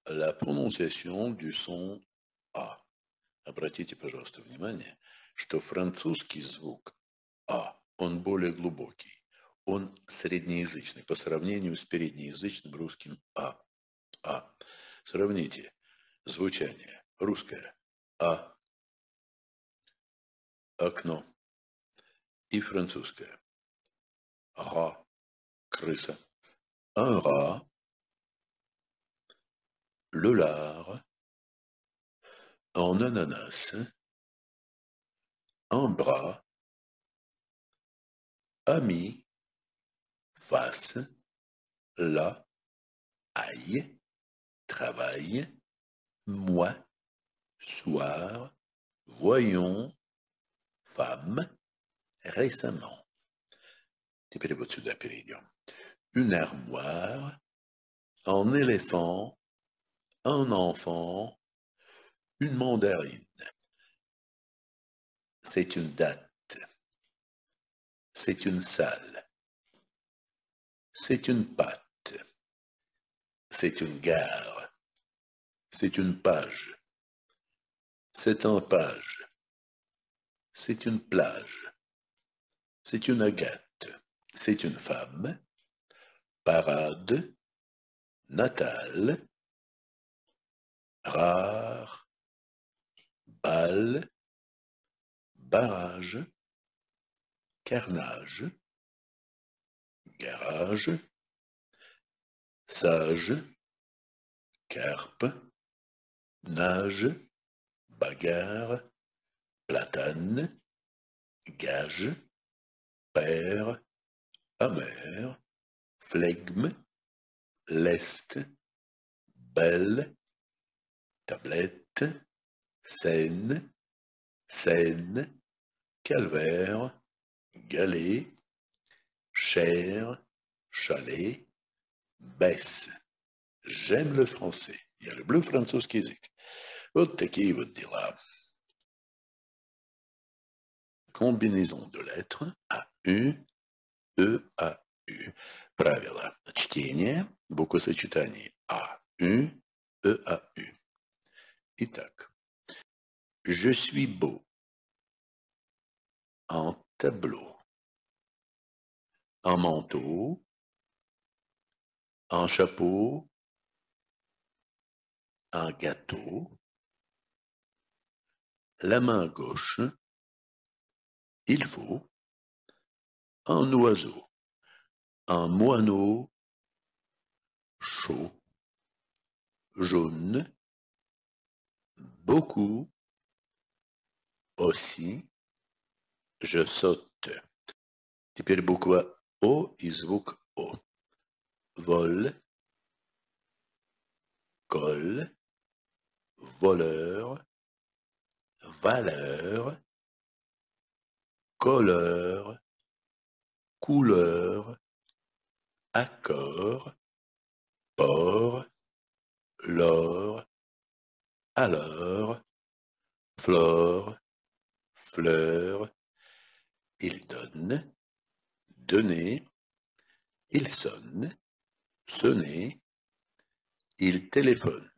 la prononciation du son «а». Обратите, пожалуйста, внимание, что французский звук «а», он более глубокий, он среднеязычный по сравнению с переднеязычным русским «а». «А». Сравните звучание русское «а», «окно» и французское «ра», «крыса», «un rat», «le lard», «un ananas», «un bras», «ami», «face», «la», «aille», «travail», «moi», «soir», «voyons», «femme», «récemment». Теперь вот сюда перейдем. Une armoire, un éléphant, un enfant, une mandarine. C'est une date. C'est une salle. C'est une pâte. C'est une gare. C'est une page. C'est un page. C'est une plage. C'est une agate. C'est une femme. Parade. Natal. Rare. Bal. Barrage. Carnage. Garage. Sage. Carpe. Nage. Bagarre. Platane. Gage. Père. Amer. Flegme. Lest. Belle. Tablette. Seine. Seine. Calvaire. Galet. Cher. Chalet. Baisse. J'aime le français. Я люблю французский язык. Вот такие вот дела. Combinaison de lettres А-Ю, Э-А-Ю. Правило чтения буквосочетаний А-Ю, Э-А-Ю. Итак, je suis beau. Un tableau. Un manteau. Un chapeau. Un gâteau. La main gauche. Il faut. Un oiseau. Un moineau. Chaud. Jaune. Beaucoup. Aussi. Je saute. Теперь буква О и звук О. Vol. Colle. Voleur. Valeur. Colleur. Couleur. Accord. Port. L'or. Alors. Flore. Fleur. Il donne. Donner. Il sonne. Sonner. Il téléphone.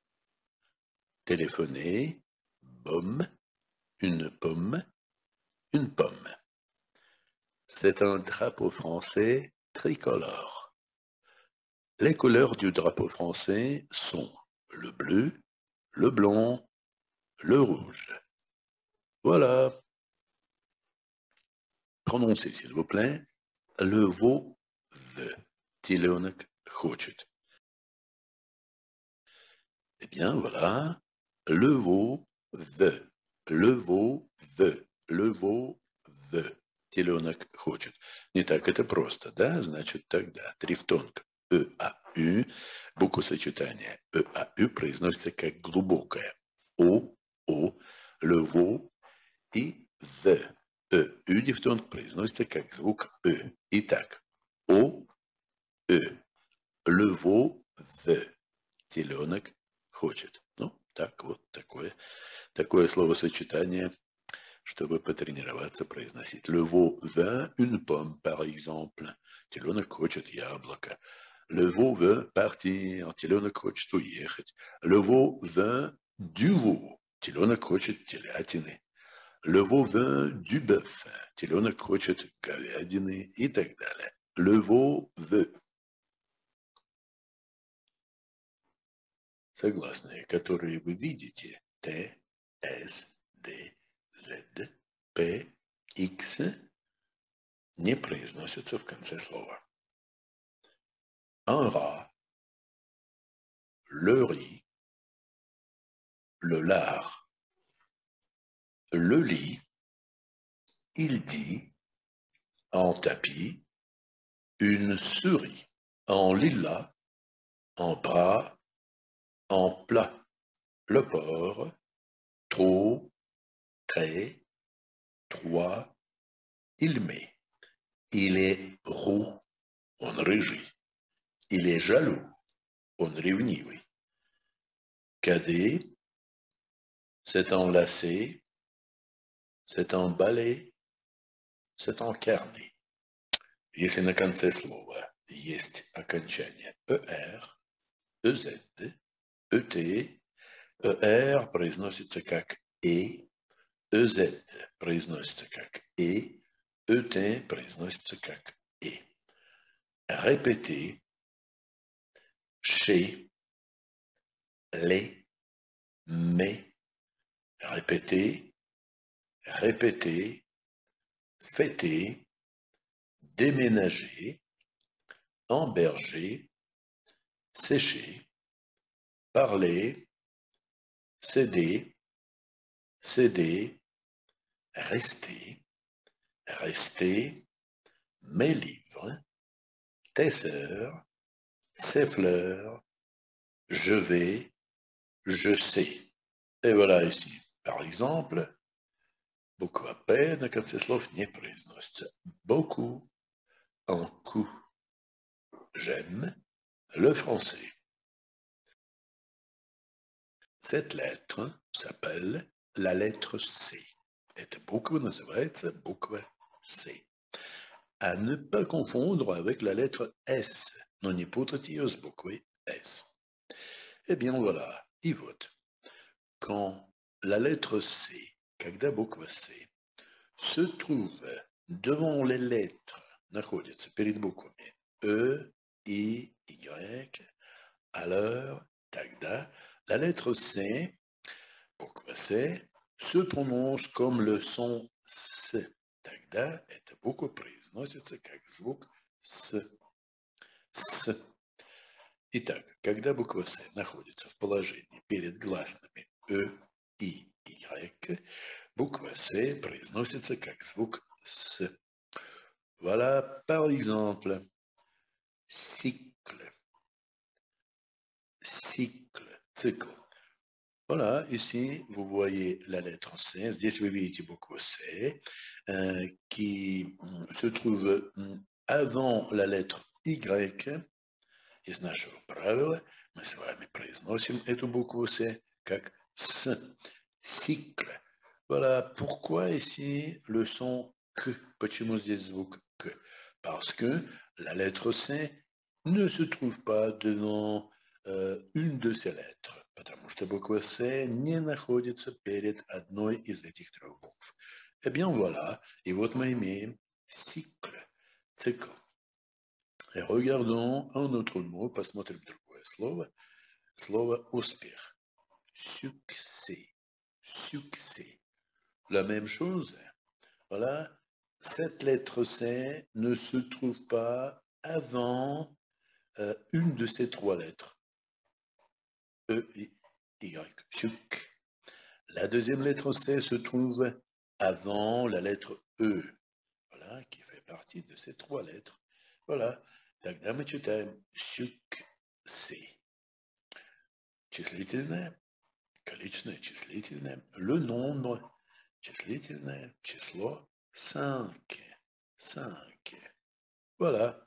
Téléphoner. Baume. Une pomme. Une pomme. C'est un drapeau français tricolore. Les couleurs du drapeau français sont le bleu, le blanc, le rouge. Voilà. Prononcez, s'il vous plaît, le veau veut. Теленок хочет. Eh bien, voilà. Le veau veut. Le veau veut. Le veau veut. Теленок хочет. Не так это просто, да? Значит, тогда трифтонг Э-А-Ю, буквосочетание Э-А-Ю произносится как глубокое О, le veau и the. Ю дифтонг произносится как звук Э. Итак, О, Э. Le veau the. Теленок хочет. Ну, так вот, такое словосочетание, чтобы потренироваться произносить. Le veau veut une pomme, par exemple. Теленок хочет яблоко. Le veau veut partir, теленок хочет уехать. Le veau veut du veau, теленок хочет телятины. Le veau veut du bœuf, теленок хочет говядины и так далее. Le veau veut. Согласные, которые вы видите, Т, С, Д, Z, П, X, не произносятся в конце слова. Un rat, le riz, le lard, le lit, il dit, en tapis, une souris, en lilas, en bras, en plat, le porc, trop, très, trois, il met. Il est roux, он рыжий. Il est jaloux, он ревнивый. Cadet, c'est enlacé, c'est emballé, c'est encarné. Если на конце слова есть окончание «er», «ez», «et», «er» произносится как «e», «ez» произносится как «e», «et» произносится как «e». Répétez chez, les, mais. Répétez, répétez, fêter, déménager, emberger, sécher, parler, céder, céder, rester, rester, mes livres, tes sœurs, ses fleurs, je vais, je sais. Et voilà ici, par exemple, буква «П» на конце слов не произносится. Beaucoup, un coup. J'aime le français. Cette lettre s'appelle la lettre C. Эта буква называется буква C. À ne pas confondre avec la lettre S, но не путать ее с буквой S. Eh bien voilà, и вот. Quand la lettre C, когда буква C, se trouve devant les lettres, находится перед буквами E, I, Y, alors, тогда, la lettre C, буква C, se prononce comme le son S. Тогда эта буква произносится как звук С. С. Итак, когда буква С находится в положении перед гласными Э, И, Y, буква С произносится как звук С. Voilà, par exemple, cycle, cycle, цикл. Voilà, ici, vous voyez la lettre C. Здесь вы видите букву C qui se trouve avant la lettre Y. Из нашего правила мы с вами произносим эту букву С как С. Cycle. Voilà, pourquoi ici le son К? Почему здесь звук К? Parce que la lettre C ne se trouve pas devant une de ces lettres, потому что буква С не находится перед одной из этих трех букв. Eh bien voilà, et вот мы имеем cycle, цикл. Et regardons un autre mot, посмотрим другое слово, слово успех. Succès, succès. La même chose, voilà, cette lettre C ne se trouve pas avant une de ces trois lettres. E, I, Y, suc. La deuxième lettre C se trouve avant la lettre E, voilà, qui fait partie de ces trois lettres. Voilà, тогда мы читаем succès. Числительное, количественное, числительное, le nombre, числительное, число, 5. 5. Voilà.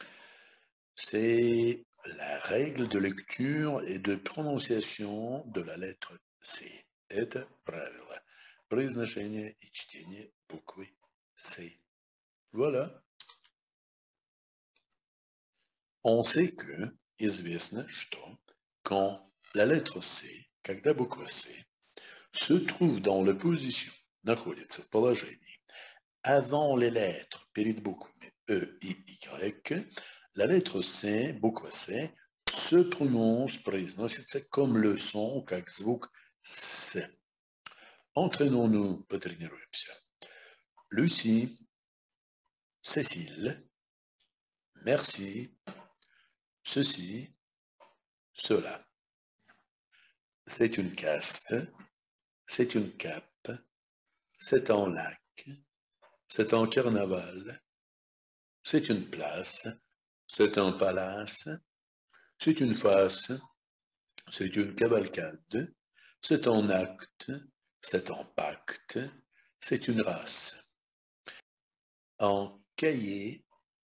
C'est la règle de lecture et de prononciation de la lettre C. Это правило произношения и чтения буквы C. Voilà. On sait que, известно, что, quand la lettre C, когда буква C, se trouve dans la position, находится в положении, avant les lettres, перед буквами E, I, Y, la lettre C, буква C, se prononce, произносится comme le son, как звук С. Entraînons-nous, потренируемся. Lucie, Cécile, merci, ceci, cela. C'est une caste, c'est une cape, c'est un lac, c'est un carnaval, c'est une place, c'est un palace, c'est une face, c'est une cavalcade, c'est un acte, c'est un pacte, c'est une race. Un cahier,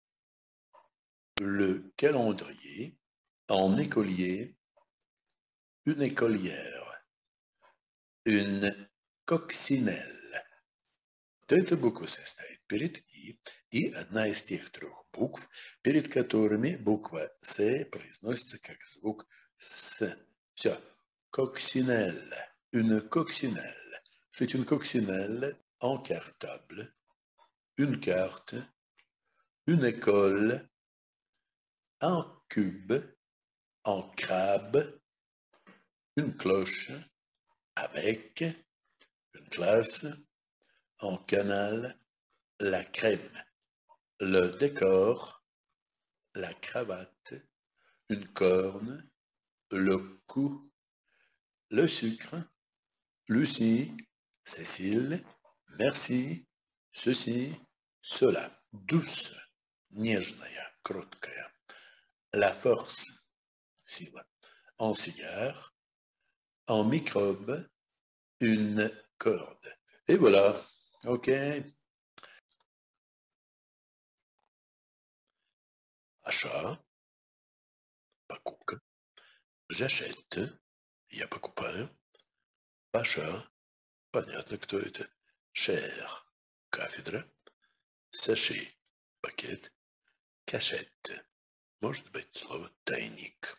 le calendrier, un écolier, une écolière, une coccinelle. Это буква состоит перед и одна из тех трех букв, перед которыми буква С произносится как звук С. Все. Coccinelle. Une coccinelle. C'est une coccinelle en cartable, une carte, une école, un cube, un crabe, une cloche, avec, une classe, un canal, la crème, le décor, la cravate, une corne, le cou, le sucre, Lucie, Cécile, merci, ceci, cela. Douce, нежная, кроткая. La force, сила. Un cigare, un microbe, une corde. Et voilà, ok. Achat, покупка. J'achète, я покупаю. Паша, понятно, кто это. Cher, кафедра. Sachet, пакет. Cachette, может быть слово тайник.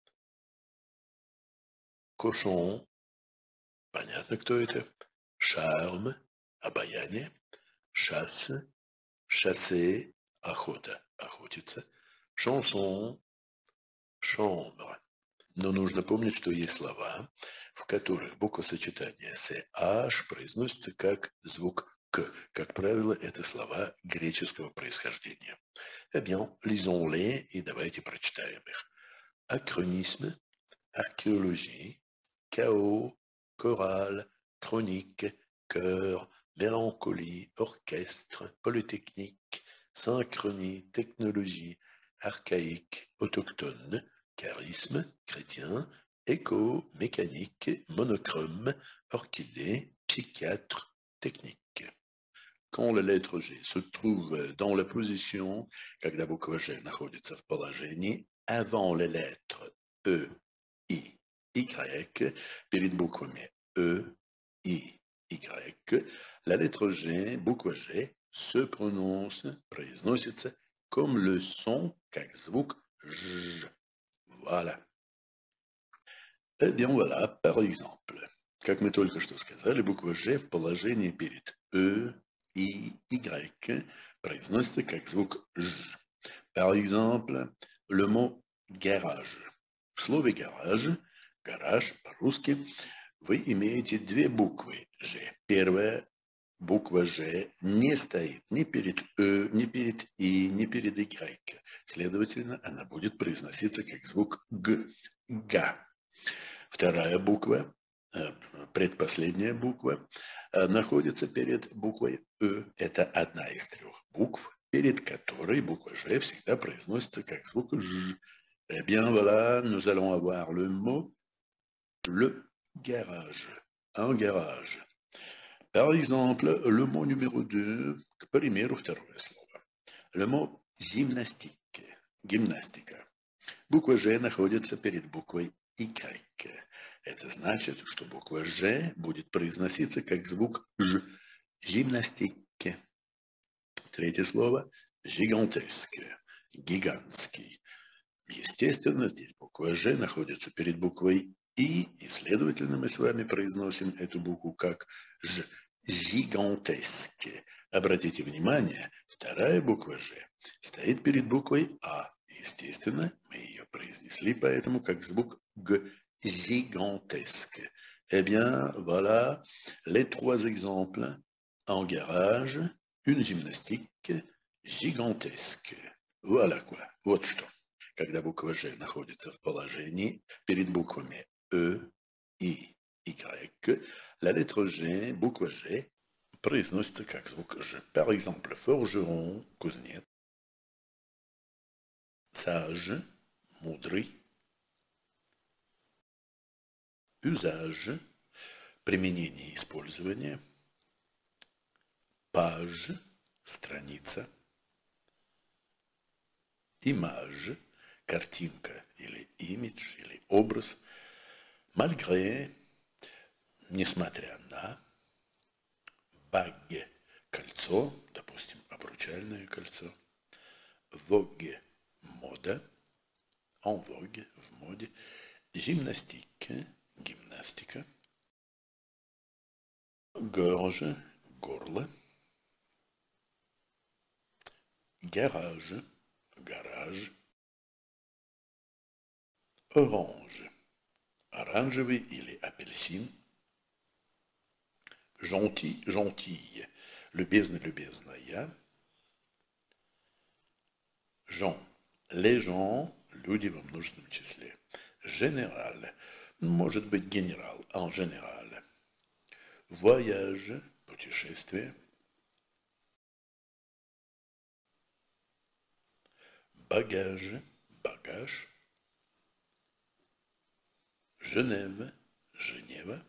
Cochon, понятно, кто это. Charme, обаяние. Chasse, chasser, охота, охотиться. Chanson, chambre. Но нужно помнить, что есть слова, в которых буквосочетание CH произносится как звук К. Как правило, это слова греческого происхождения. Eh bien, lisons-les et давайте прочитаем их. Acronisme, archéologie, chaos, chorale, chronique, chœur, mélancolie, orchestre, polytechnique, synchronie, technologie, archaïque, autochtone, charisme, chrétien, écho, mécanique, monochrome, orchidée, psychiatre, technique. Quand la lettre G se trouve dans la position, когда буква G находится в положении, avant les lettres E, I, Y, перед буквами E, I, Y, la lettre G, буква G, se prononce, произносится comme le son, как звук Ж. Voilà. Eh bien voilà, par exemple, как мы только что сказали, буква G в положении перед E, I, Y произносится как звук Ж. Par exemple, le mot garage. В слове garage, гараж по-русски, вы имеете две буквы G. Первая буква G не стоит ни перед E, ни перед I, ни перед Y. Следовательно, она будет произноситься как звук Г. Га. Вторая буква, предпоследняя буква, находится перед буквой Э. Это одна из трех букв, перед которой буква Ж всегда произносится как звук Ж. Eh bien voilà, nous allons avoir le mot le garage, un garage. Par exemple, le mot numéro 2, к примеру, второе слово. Le mot gymnastique, гимнастика. Буква Ж находится перед буквой Y. Это значит, что буква Ж будет произноситься как звук Ж. Gymnastique. Третье слово – gigantesque, гигантский. Естественно, здесь буква «Ж» находится перед буквой и следовательно, мы с вами произносим эту букву как «Ж». Гигантеске. Обратите внимание, вторая буква «Ж» стоит перед буквой «А». Естественно, мы ее произнесли поэтому как звук «Г». Gigantesque. Eh bien, voilà les trois exemples en garage, une gymnastique gigantesque. Voilà quoi. Вот что. Когда буква «Ж» находится в положении перед буквами «Э» и «Y», la lettre G, буква «Ж», произносится как звук «Ж». Par exemple, forgeron, кузнец, sage, мудрый, usage, применение и использование, page, страница, image, картинка или имидж, или образ, malgré, несмотря на, bague, кольцо, допустим, обручальное кольцо, vogue, мода, en vogue, в моде, gymnastique, гимнастика, gorge, горло, garage, гараж, orange, оранжевый или апельсин, gentil, gentille, любезный, любезная, gens, les gens, люди во множественном числе, général, может быть генерал, en général, voyage, путешествие, bagage, bagage, Genève, Женева,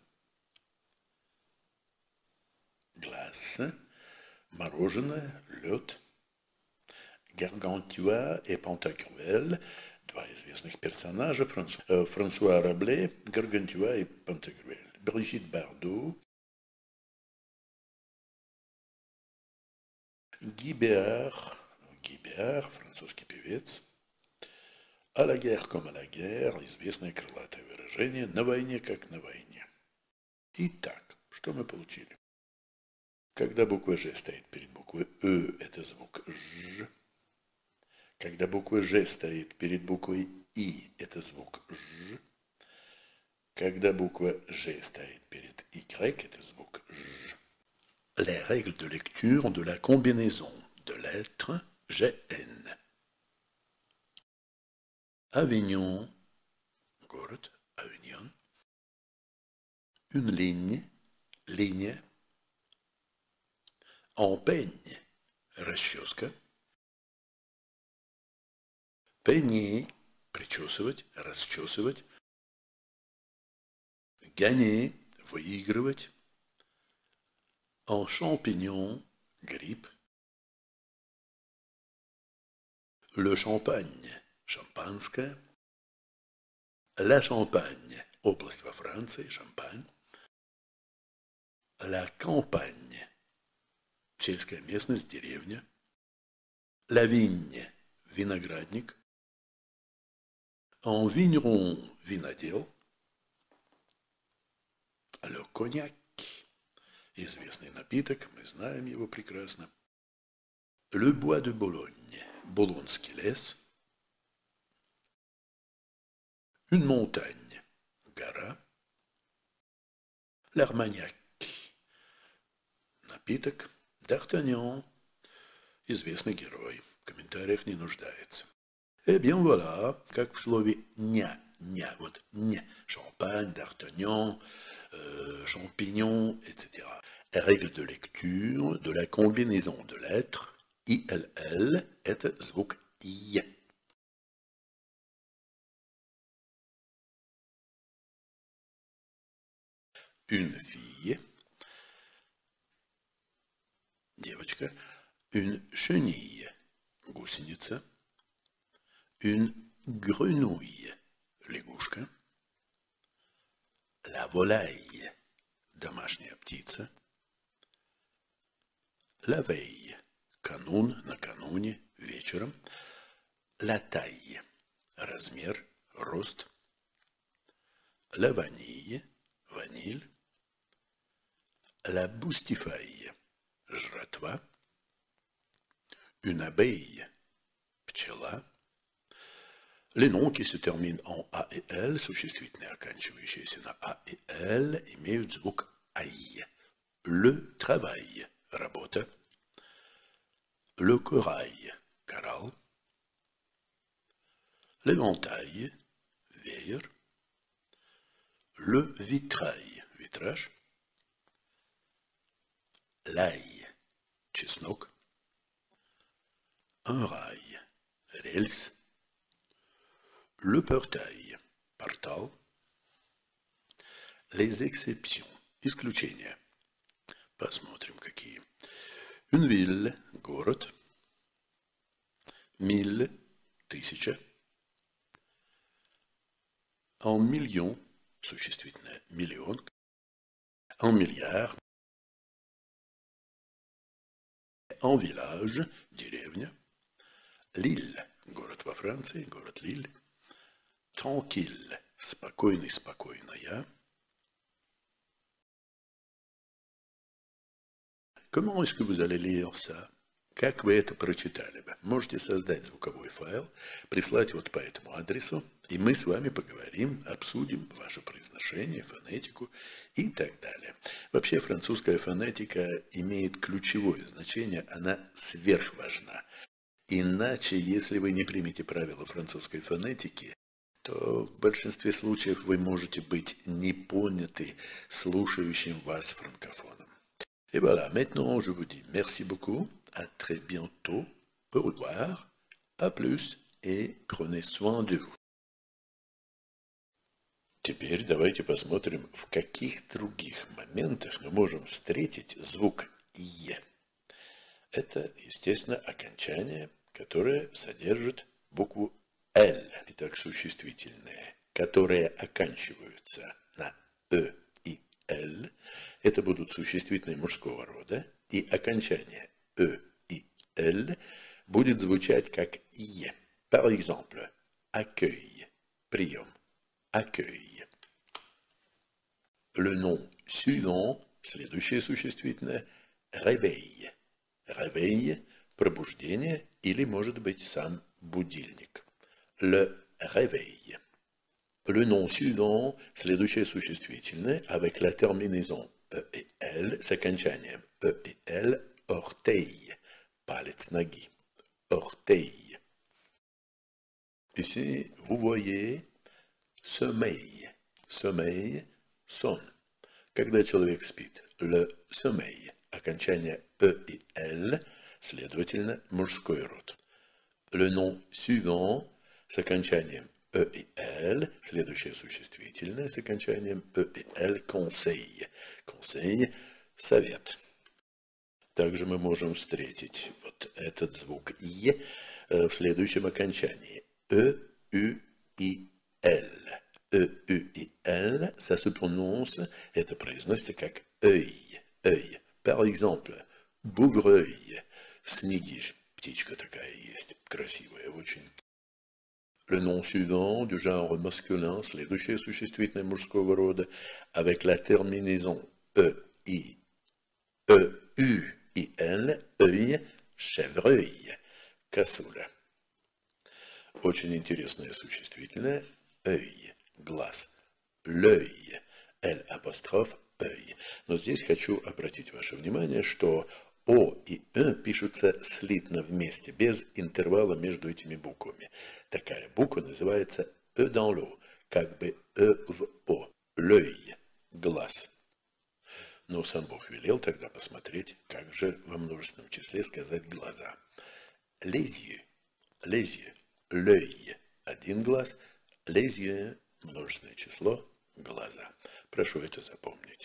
glace, мороженое, лед, Гаргантюа и Пантагрюэль, два известных персонажа, Франсуа Рабле, Гаргантюа и Пантагрюэль, Бригит Бардо, Guy Béard, французский певец, «À la guerre comme à la guerre», известное крылатое выражение, «на войне как на войне». Итак, что мы получили? Когда буква «Ж» стоит перед буквой «Э», это звук «Ж». Когда буква «Ж» стоит перед буквой «И», это звук «Ж». Когда буква «Ж» стоит перед «Y», это звук «Ж». Les règles de lecture de la combinaison de lettres GN. Avignon, город, Avignon. Une ligne, ligne. En peigne, расческа. Peigner, причесывать, расчесывать. Gagner, выигрывать. En champignon, гриб. Le champagne, шампанское. La Champagne, область во Франции, Шампань. La campagne, сельская местность, деревня. La vigne, виноградник. En vigneron, винодел. Le cognac, известный напиток, мы знаем его прекрасно. Le bois de Bologne, Болонский лес. Une montagne, гора. L'armagnac, напиток. D'Artagnan, известный герой, в комментариях не нуждается. Eh bien voilà, как в слове «ня», «ня», вот «ня», champagne, d'Artagnan, champignons, etc. Règle de lecture de la combinaison de lettres ILL, это звук «й». Une fille, девочка, une chenille, гусеница, une grenouille, лягушка, la volaille, домашняя птица, la veille, канун, накануне, вечером, la taille, размер, рост. La vanille, vanille. La boustify, жратва. Une abeille, пчела. Les noms qui se terminent en A et L, существительные, оканчивающиеся на A et L, имеют звук «ай». Le travail, работа. Le corail, коралл. L'éventail, веер. Le vitrail, витраж. L'ail, чеснок. Un rail, рельс. Le portail, портал. Les exceptions, исключения. Посмотрим, какие. Une ville, город. Mille, тысяча. En million, существительное, миллион. En milliard. En village, деревня. Лиль, город во Франции, город Лиль. Tranquille, спокойный, спокойная. Comment est-ce que vous allez lire ça? Как вы это прочитали бы? Можете создать звуковой файл, прислать вот по этому адресу, и мы с вами поговорим, обсудим ваше произношение, фонетику и так далее. Вообще французская фонетика имеет ключевое значение, она сверхважна. Иначе, если вы не примете правила французской фонетики, то в большинстве случаев вы можете быть не поняты слушающим вас франкофоном. Et voilà, maintenant je vous dis merci beaucoup, à très bientôt, au revoir, à plus et prenez soin de vous. Теперь давайте посмотрим, в каких других моментах мы можем встретить звук «е». Это, естественно, окончание, которое содержит букву «л». Итак, существительные, которые оканчиваются на «э» и «л», это будут существительные мужского рода, и окончание «э» и «л» будет звучать как «е». Par exemple, accueil, прием, accueil. Le nom suivant, следующее существительное, réveil. Réveil, пробуждение или, может быть, сам будильник. Le réveil. Le nom suivant, следующее существительное, avec la terminaison «e» et «l», с окончанием «e» et «l», orteil, палец ноги, orteil. Ici, vous voyez sommeil, sommeil, сон. Когда человек спит, le sommeil, окончание «e» и «l», следовательно, мужской род. Le nom suivant, с окончанием «e» и «l», следующее существительное, с окончанием «e» и «l», conseil. Conseil – совет. Также мы можем встретить вот этот звук «е» в следующем окончании. «e», «u» и «l». «e», «u» и «l», ça se prononce, это произносится как «œil», «œil». Par exemple, «bouvreuil», «снегирь», птичка такая есть, красивая очень. Le nom suivant, du genre masculin, следующее существительное мужского рода, avec la terminaison «e», «i», «e», «u» и «l», «œil», «chevreuil», «косуля». Очень интересное существительное «œil», глаз, «l'œil», «l» апостроф «œil». Но здесь хочу обратить ваше внимание, что «о» и «э» пишутся слитно вместе, без интервала между этими буквами. Такая буква называется «э» dans l'eau, как бы «э» в «о», «l'œil», глаз. Но сам Бог велел тогда посмотреть, как же во множественном числе сказать глаза. Les yeux, les yeux. L'œil – один глаз, les yeux – множественное число, глаза. Прошу это запомнить.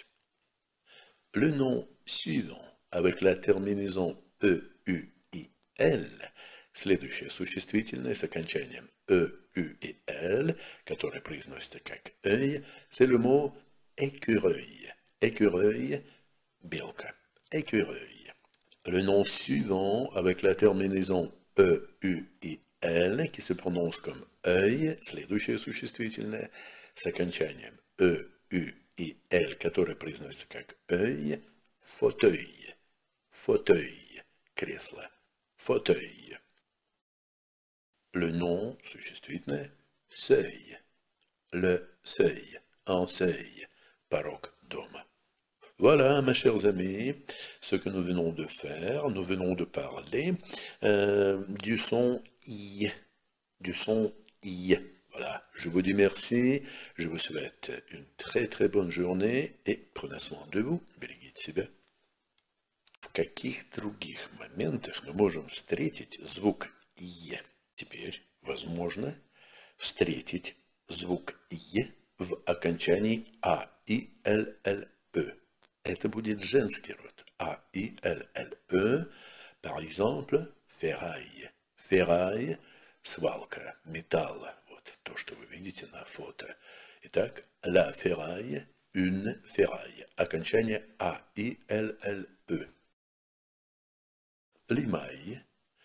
Le nom suivant, avec la terminaison «e», «u» и «l», следующее существительное с окончанием «e», «u» и «l», которое произносится как «œil», c'est le mot écureuil. Écureuil – белка. Écureuil. Le nom suivant, avec la terminaison «e», «u» et L, qui se prononce comme œil, следующее существительное, с окончанием «ë», «ü» и «l», которое произносится как «œil», fauteuil, fauteuil, кресло, fauteuil. Le nom, существительное, seuil, le seuil, un seuil, порог дома. Voilà, mes chers amis, ce que nous venons de faire. Nous venons de parler du son I. Du son I. Voilà, je vous dis merci, je vous souhaite une très très bonne journée et prenez soin de vous, берегите себя. В каких других моментах мы можем встретить звук «е»? Теперь возможно встретить звук «е» в окончании «а» и «л-л-э». Это будет женский род. «А» и «л-л-э». Par exemple, ferraille. Ferraille, свалка металла. Вот то, что вы видите на фото. Итак, la ferraille, une ferraille. Окончание «а» и «л-л-э». Limaille,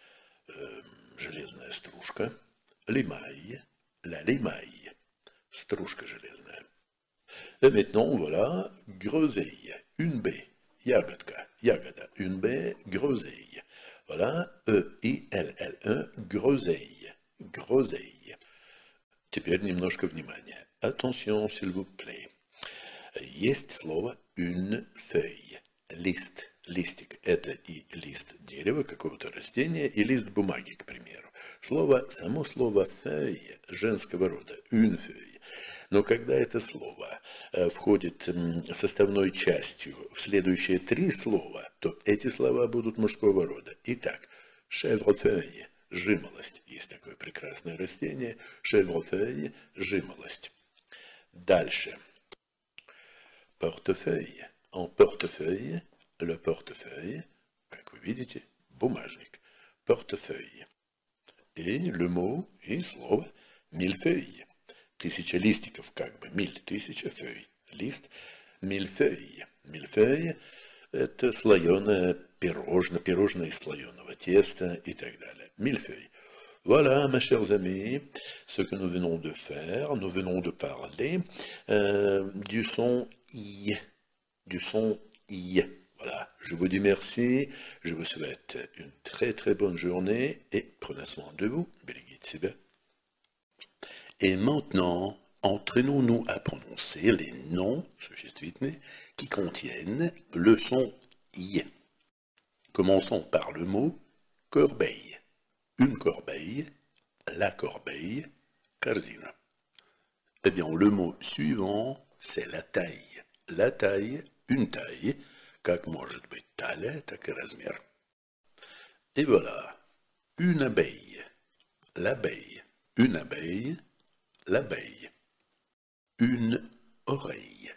железная стружка. Limaille, la limaille, стружка железная. Et maintenant, voilà, groseille, une baie, ягодка, ягода, une baie, groseille. Voilà, E-I-L-L-E, groseille, groseille. Теперь немножко внимания. Attention, s'il vous plaît. Есть слово une feuille, лист. Листик – это и лист дерева, какого-то растения, и лист бумаги, к примеру. Само слово «feuille» женского рода, une feuille. Но когда это слово входит составной частью в следующие три слова, то эти слова будут мужского рода. Итак, chèvrefeuille – жимолость. Есть такое прекрасное растение. Chèvrefeuille – жимолость. Дальше. Portefeuille. En portefeuille – le portefeuille, как вы видите, бумажник, portefeuille. И le mot, и слово millefeuille. 1000 листиков, как бы, 1000 фeuille, лист, millefeuille. Millefeuille – это слоеное пирожное из слоеного теста и так далее. Millefeuille. Voilà, mes chers amis, ce que nous venons de faire. Nous venons de parler du son I. Du son I. Voilà, je vous dis merci, je vous souhaite une très très bonne journée et prenez soin de vous, берегите себя. Et maintenant, entraînons-nous à prononcer les noms, существительные, qui contiennent le son I. Commençons par le mot corbeille. Une corbeille, la corbeille, корзина. Eh bien, le mot suivant, c'est la taille. La taille, une taille, как может быть талия, так и размер. Et voilà, une abeille, l'abeille, une abeille, l'abeille. Une oreille,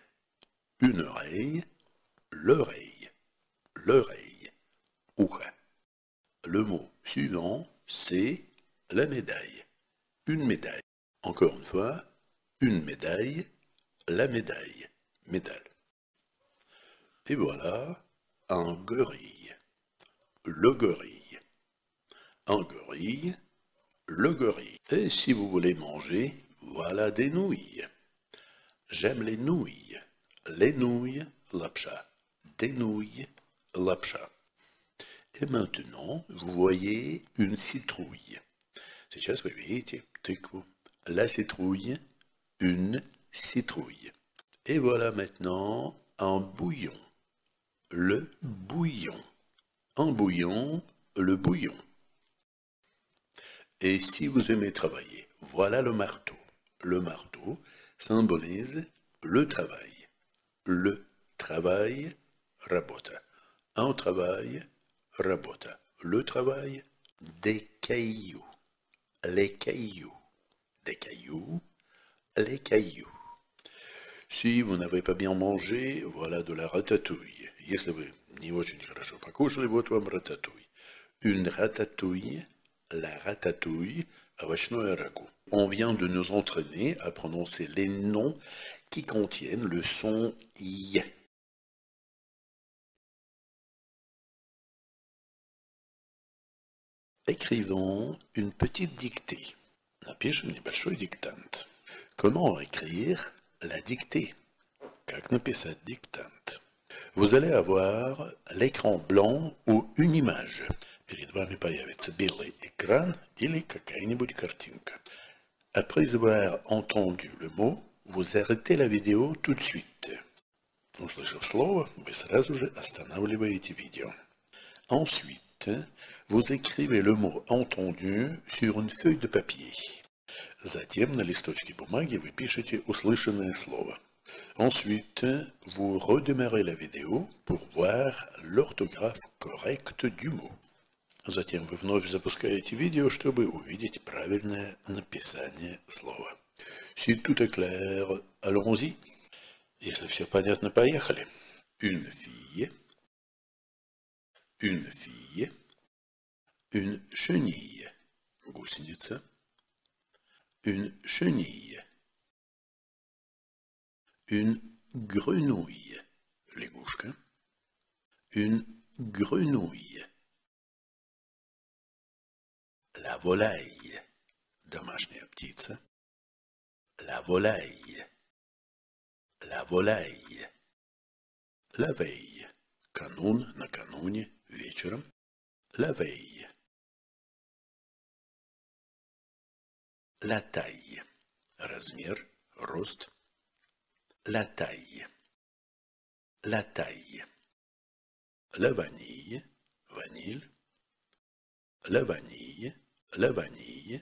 l'oreille, l'oreille, ухо. Le mot suivant, c'est la médaille. Une médaille. Encore une fois, une médaille, la médaille, médaille. Et voilà, un gorille, le gorille. Un gorille, le gorille. Et si vous voulez manger, voilà des nouilles. J'aime les nouilles, лапша. Des nouilles, лапша. Et maintenant, vous voyez une citrouille. Сейчас вы видите тыкву. La citrouille, une citrouille. Et voilà maintenant un bouillon. Le bouillon. Un bouillon, le bouillon. Et si vous aimez travailler, voilà le marteau. Le marteau symbolise le travail. Le travail, работа. Un travail, работа. Le travail, des cailloux. Les cailloux. Des cailloux, les cailloux. Si vous n'avez pas bien mangé, voilà de la ratatouille. Если вы не очень хорошо покушали, вот вам рататouille. Une ratatouille, la ratatouille, овощное рагу. On vient de nous entraîner à prononcer les noms qui contiennent le son I. Écrivons une petite dictée. Напишем небольшой диктант. Comment écrire la dictée? Как написать диктант? Vous allez avoir l'écran blanc ou une image. Перед вами появится белый экран или какая-нибудь картинка. Après avoir entendu le mot, vous arrêtez la vidéo tout de suite. Услышав слово, вы сразу же останавливаете видео. Ensuite, vous écrivez le mot entendu sur une feuille de papier. Затем на листочке бумаги вы пишете услышанное слово. Ensuite, vous redémarrez la vidéo pour voir l'orthographe correcte du mot. Затем вы вновь запускаете видео, чтобы увидеть правильное написание слова. Si tout est clair, allons-y. Если все понятно, поехали. Une fille, une chenille, гусеница, une chenille, une grenouille, лягушка, une grenouille, la volaille, домашняя птица, la volaille, la volaille, la veille, канун, накануне, вечером, la veille, la taille, размер, рост, la taille, la taille, la vanille, vanille, la vanille, la vanille,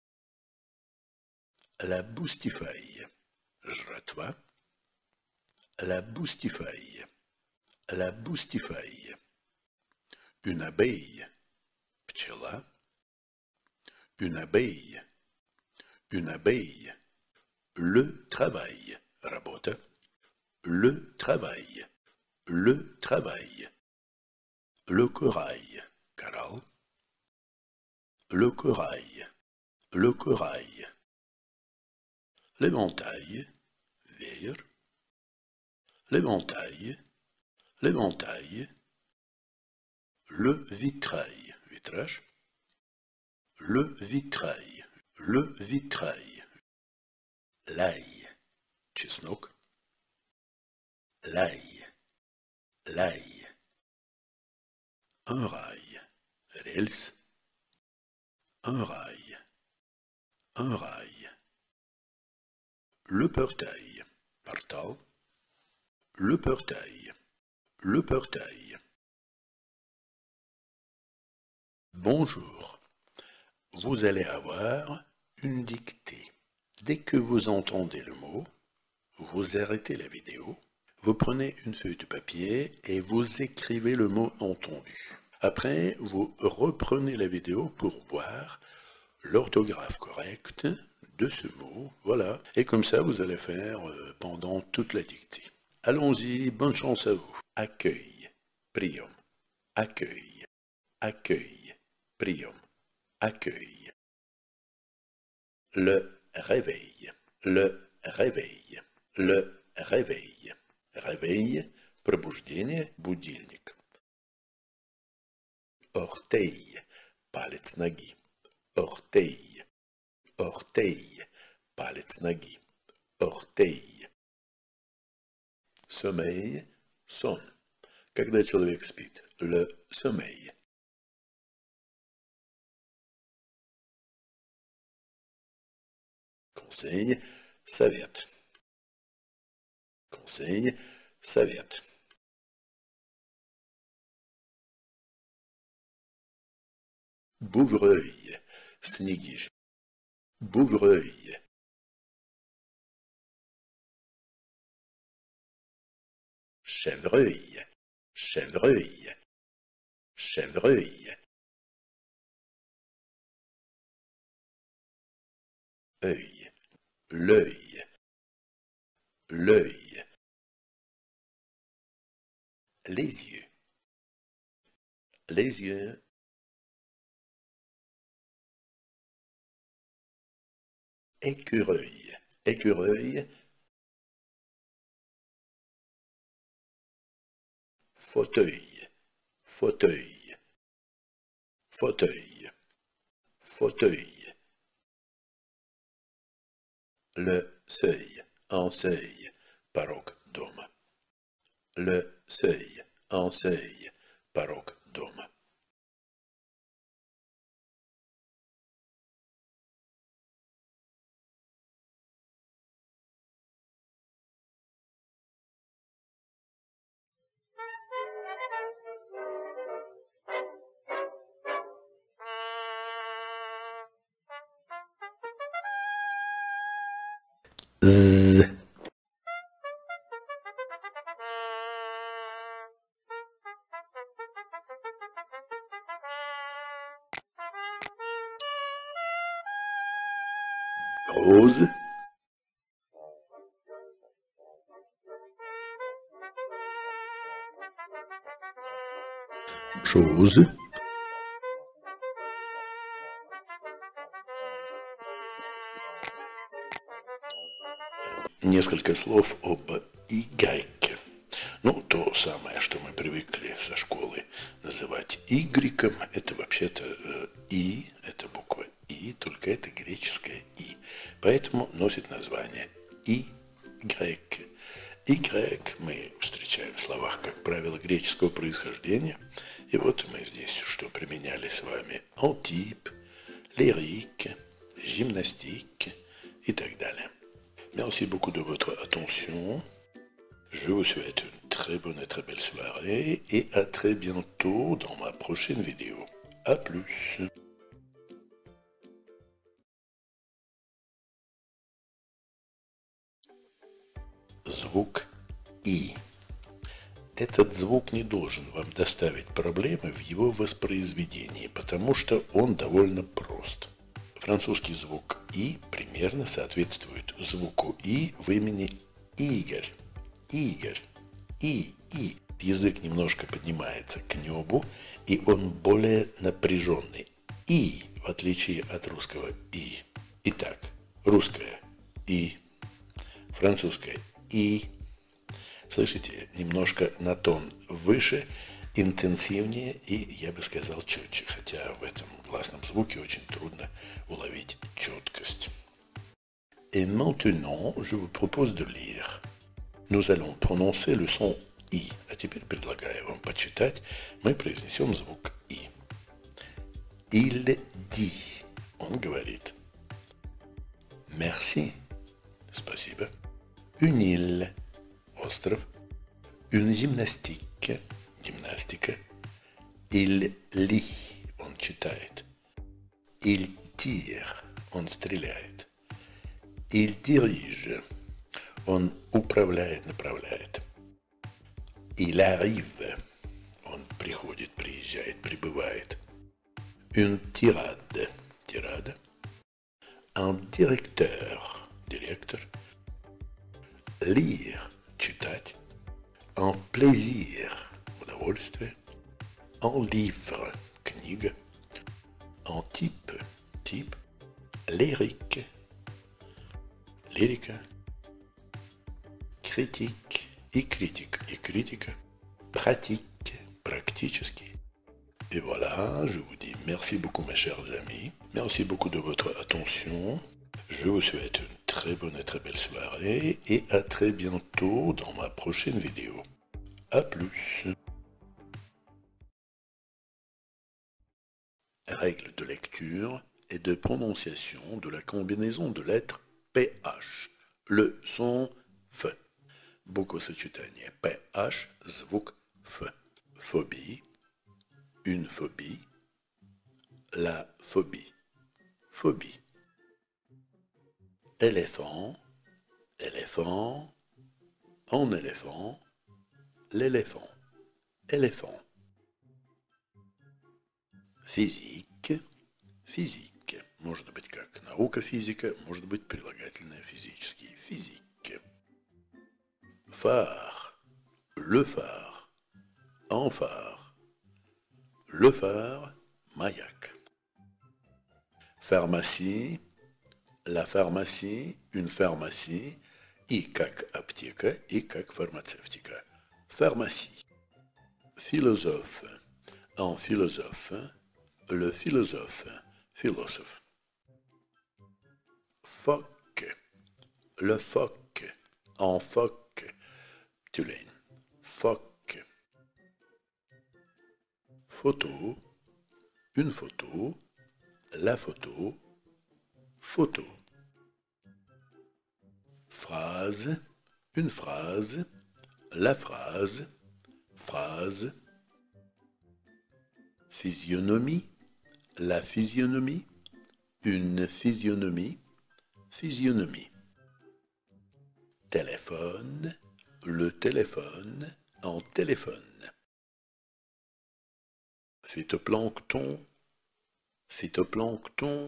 la boustifaille, жратва, la boustifaille, la boustifaille, une abeille, пчела, une abeille, le travail, работа, le travail, le corail, коралл, le corail, l'éventail, веер, l'éventail, le vitrail, vitrage, le vitrail, l'ail, чеснок, l'ail, un rail, рельс, un rail, le portail, portal, le portail, Bonjour. Vous allez avoir une dictée. Dès que vous entendez le mot, vous arrêtez la vidéo, vous prenez une feuille de papier et vous écrivez le mot entendu. Après, vous reprenez la vidéo pour voir l'orthographe correcte de ce mot. Voilà. Et comme ça, vous allez faire pendant toute la dictée. Allons-y, bonne chance à vous. Accueil, priom. Accueil, priom. Accueil. Le réveil, Réveil, пробуждение, будильник. Orteil, палец ноги. Orteil, палец ноги. Orteil. Sommeil, сон. Когда человек спит, le sommeil. Conseil, совет. Conseil, совет. Bouvreuil, снегирь. Bouvreuil. Chevreuil, œil, l'œil, les yeux, écureuil, fauteuil, fauteuil. Le seuil, en seuil, порог дома. Le seuil, en seuil, порог дома. З. Rose. Chose. Несколько слов об Y. Ну, то самое, что мы привыкли со школы называть Y, это вообще-то И, это буква И, только это греческое И. Поэтому носит название Y. Y мы встречаем в словах, как правило, греческого происхождения. И вот мы здесь что применяли с вами: антип, lyrique, gymnastique и так далее. Merci beaucoup de votre attention. Je vous souhaite une très bonne et très belle soirée et à très bientôt dans ma prochaine vidéo. À plus. Звук И. Этот звук не должен вам доставить проблемы в его воспроизведении, потому что он довольно прост. Французский звук И примерно соответствует звуку И в имени Игорь. Игорь. И. Язык немножко поднимается к небу, и он более напряженный. И, в отличие от русского И. Итак, русское И, французское И. Слышите, немножко на тон выше, интенсивнее и, я бы сказал, четче, хотя в этом гласном звуке очень трудно уловить четкость. Et maintenant, je vous propose de lire. Nous allons prononcer le son I. А теперь предлагаю вам почитать. Мы произнесем звук И. Il dit. Он говорит. Merci. Спасибо. Une île. Остров. Une gymnastique. Гимнастика. Il lit. Он читает. Il tire. Он стреляет. Il dirige. Он управляет, направляет. Il arrive. Он приходит, приезжает, прибывает. Une tirade. Тирада. Un directeur. Директор. Lire. Читать. Un plaisir. Удовольствие. Un livre. Книга. Un type. Тип. Lyrique. Лирика. Critique. И критик. И критика. Pratique. Практически. Et voilà, je vous dis merci beaucoup mes chers amis. Merci beaucoup de votre attention. Je vous souhaite une très bonne et très belle soirée et à très bientôt dans ma prochaine vidéo. À plus. Règle de lecture et de prononciation de la combinaison de lettres PH. Le son F. Буквосочетание PH, звук F. Phobie. Une phobie. La phobie. Phobie. Éléphant. Éléphant. En éléphant. L'éléphant. Éléphant. Physique. Physique. Может быть как наука физика, может быть прилагательное физический. Physique. Phare. Le phare. En phare. Le phare. Mаяк. Pharmacie. La pharmacie. Une pharmacie. И как аптека, и как фармацевтика. Pharmacie. Philosophe. En philosophe. Le philosophe. Philosophe. Phoque. Le phoque. En phoque. Tulaine. Phoque. Photo. Une photo. La photo. Photo. Phrase. Une phrase. La phrase. Phrase. Physionomie. La physionomie. Une physionomie. Physionomie. Téléphone. Le téléphone. En téléphone. Phytoplancton. Phytoplancton.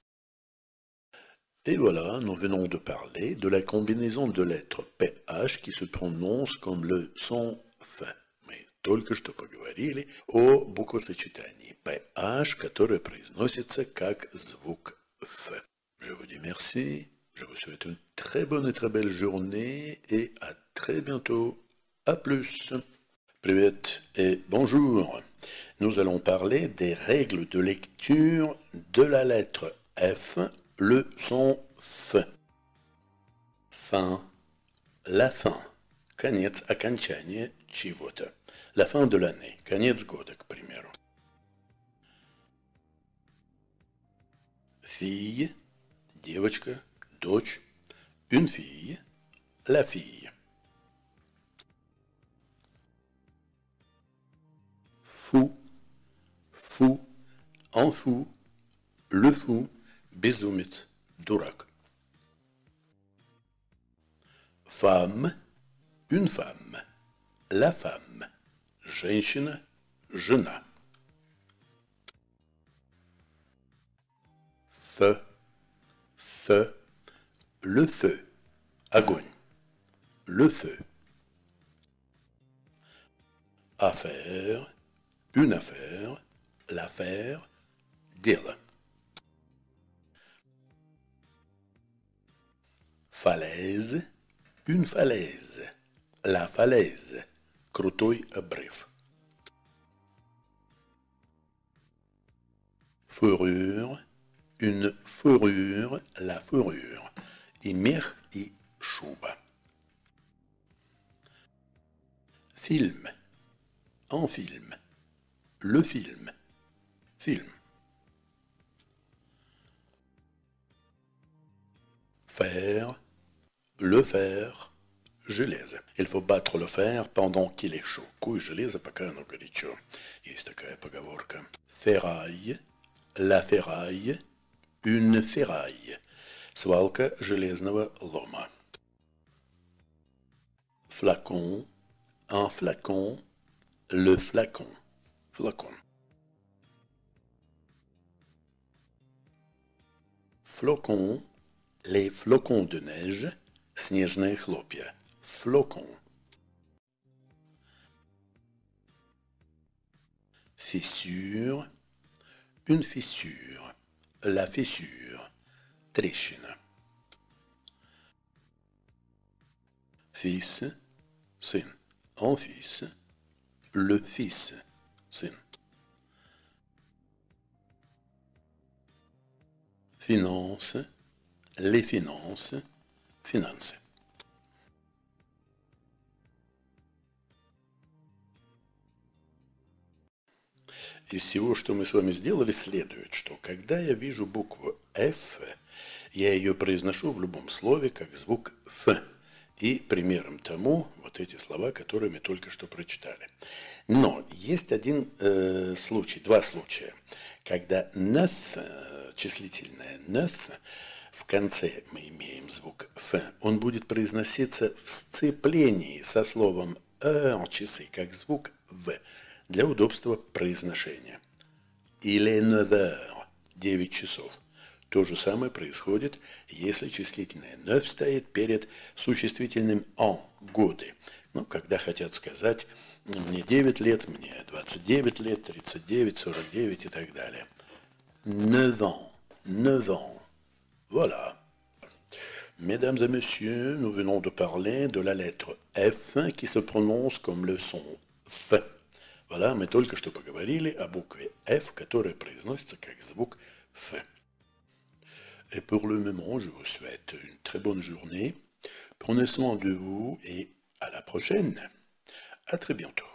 Et voilà, nous venons de parler de la combinaison de lettres PH qui se prononce comme le son F. Мы только что поговорили о буквосочетании PH, которое произносится как звук F. Je vous dis merci, je vous souhaite une très bonne et très belle journée et à très bientôt. À plus. Привет et bonjour. Nous allons parler des règles de lecture de la lettre F, le son F. Fin. La fin. Конец, окончание чего-то. La fin de l'année. Конец года, к примеру. Fille. Девочка. Дочь. Une fille. La fille. Fou. Fou. En fou. Le fou. Безумец. Дурак. Femme. Une femme. La femme. Женщина. Жена. Feu. Feu. Le feu. Огонь. Le feu. Affaire. Une affaire. L'affaire. Дело. Falaise. Une falaise. La falaise. Крутой обрыв. Fourrure. Une fourrure. La fourrure. И мех, и шуба. Film. En film. Le film. Film. Fer. Le fer. Железо. Il faut battre le fer pendant qu'il est chaud. Куй железо, пока оно горячо. Есть такая поговорка. Ferraille. La ferraille. Une ferraille. Свалка железного лома. Flacon. Un flacon. Le flacon. Flacon. Flocon. Les flocons de neige. Снежные хлопья. Flocon. Fissure. Une fissure. La fissure. Трещина. Fils. Сын. En fils. Le fils. Сын. Finance. Les finances. Финансы. Из всего, что мы с вами сделали, следует, что когда я вижу букву F, я ее произношу в любом слове как звук F. И примером тому вот эти слова, которые мы только что прочитали. Но есть один случай, два случая, когда neuf, числительное neuf, в конце мы имеем звук F, он будет произноситься в сцеплении со словом часы, как звук В, для удобства произношения. Il est 9 heures, 9 часов. То же самое происходит, если числительное neuf стоит перед существительным en, годы. Ну, когда хотят сказать, мне 9 лет, мне 29 лет, 39, 49 и так далее. 9 ans, 9 ans. Voilà. Mesdames et messieurs, nous venons de parler de la lettre F qui se prononce comme le son F. Voilà, мы только что поговорили о букве F, которая произносится как звук Fin. Et pour le moment, je vous souhaite une très bonne journée. Prenez soin de vous et à la prochaine. À très bientôt.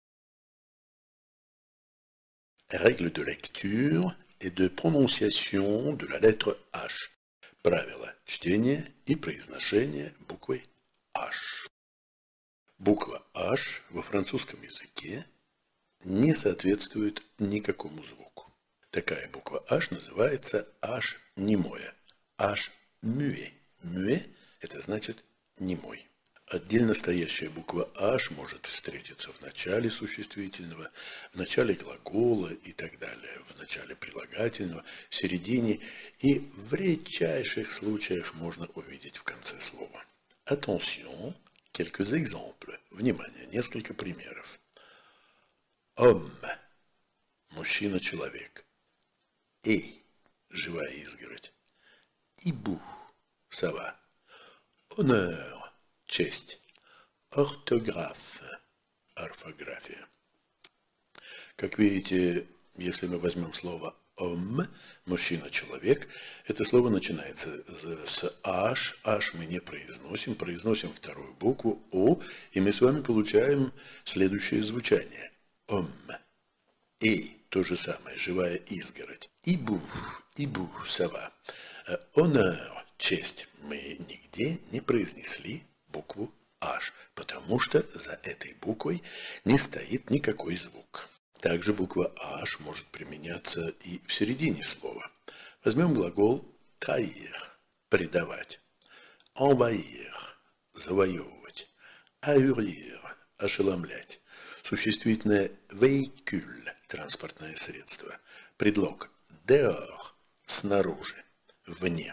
Règles de lecture et de prononciation de la lettre H. Правила чтения и произношения буквы H. Буква H во французском языке не соответствует никакому звуку. Такая буква H называется H немое. H muet. Muet – это значит немой. Отдельно стоящая буква H может встретиться в начале существительного, в начале глагола и так далее, в начале прилагательного, в середине и в редчайших случаях можно увидеть в конце слова. Attention, quelques exemples. Внимание, несколько примеров. Homme – мужчина-человек. Эй – живая изгородь. Hibou – сова. Honneur – честь. Orthographe – орфография. Как видите, если мы возьмем слово homme, мужчина-человек, это слово начинается с H, H мы не произносим, произносим вторую букву O, и мы с вами получаем следующее звучание. Homme. И то же самое, живая изгородь. Hibou, hibou, сова. Honneur, честь. Мы нигде не произнесли букву H, потому что за этой буквой не стоит никакой звук. Также буква H может применяться и в середине слова. Возьмем глагол trahir – предавать, envahir – завоевывать, ahurir – ошеломлять, существительное véhicule – транспортное средство, предлог dehors – снаружи, вне.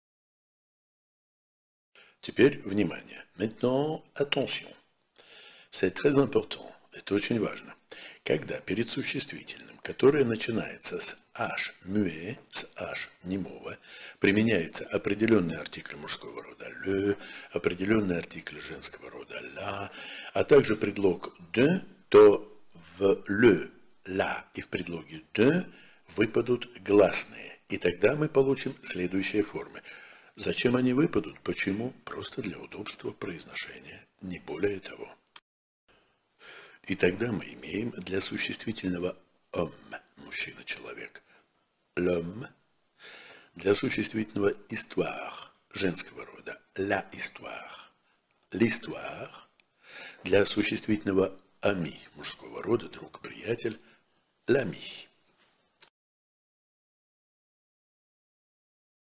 Теперь внимание. Maintenant, attention. C'est très important. Это очень важно. Когда перед существительным, которое начинается с H muet, с H немого, применяется определенный артикль мужского рода le, определенный артикль женского рода la, а также предлог de, то в le, la и в предлоге de выпадут гласные. И тогда мы получим следующие формы. Зачем они выпадут? Почему? Просто для удобства произношения, не более того. И тогда мы имеем для существительного homme – мужчина-человек, l'homme, для существительного histoire – женского рода, la histoire, l'histoire, для существительного ami – мужского рода, друг, приятель, l'ami.